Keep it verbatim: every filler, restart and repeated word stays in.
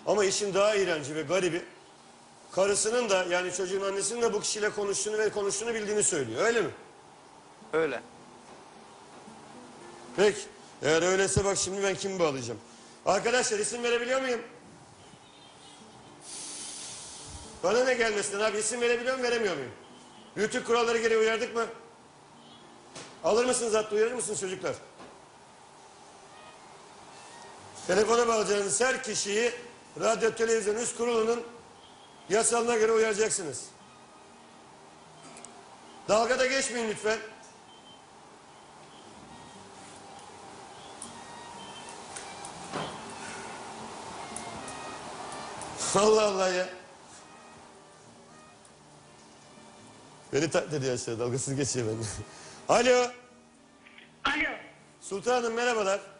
Ama işin daha iğrenci ve garibi, karısının da yani çocuğun annesinin de bu kişiyle konuştuğunu ve konuştuğunu bildiğini söylüyor. Öyle mi? Öyle. Peki. Eğer öyleyse bak şimdi ben kimi bağlayacağım. Arkadaşlar isim verebiliyor muyum? Bana ne gelmesin abi, isim verebiliyor muyum, veremiyor muyum? Rütük kuralları gereği uyardık mı? Alır mısınız hatta, uyarır mısınız çocuklar? Telefona bağlayacağınız her kişiyi Radyo Televizyon Üst Kurulu'nun yasalına göre uyaracaksınız. Dalgada geçmeyin lütfen. Allah Allah ya. Beni taklit ediyor aşağı, dalgasız geçiyor bende. Alo. Alo. Sultanım merhabalar.